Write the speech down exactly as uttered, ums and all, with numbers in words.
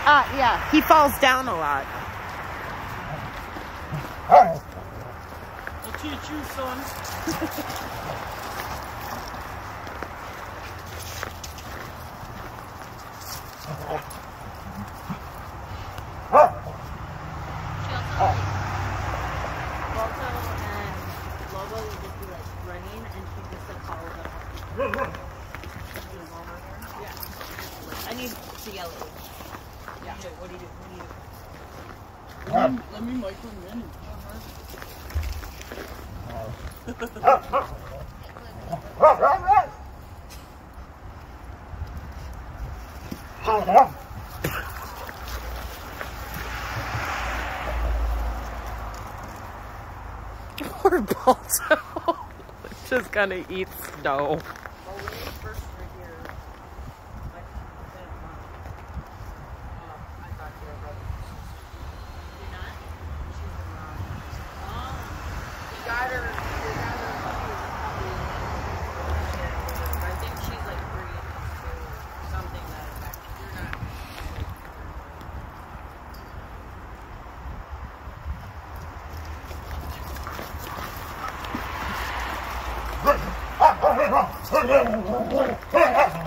Uh, yeah. He falls down a lot. I'll teach you, son. She also, like, Balto and Lobo would just be like running, and she just like follows up. Yeah. I need to yell at you. Yeah. What do you do? What do you do? Let me, let me micromanage. Poor Balto. Just gonna eat snow. Ha ha ha ha!